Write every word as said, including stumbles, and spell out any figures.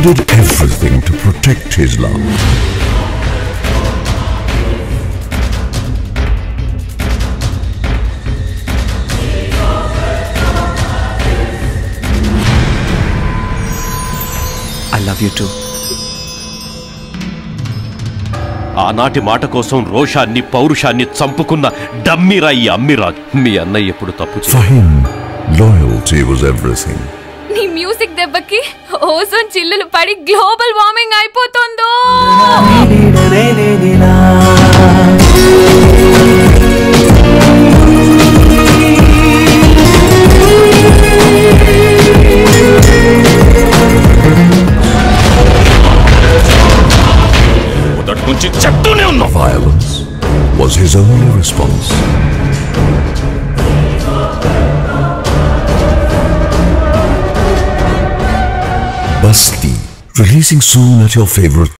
did everything to protect his love. I love you too. ఆనాటి మాట కోసం రోషాన్ని పౌరుషాన్ని చంపుకున్న డమ్మిరా ఈ అమ్మిరాజ్. మీ అన్నయ్య ఎప్పుడు తప్పు చేయలేదు. For him, loyalty was everything. నీ మ్యూజిక్ దెబ్బకి ఓజోన్ చిల్లులు పడి గ్లోబల్ వార్మింగ్ అయిపోతుందో. Violence was his only response. Basthi, releasing soon at your favorite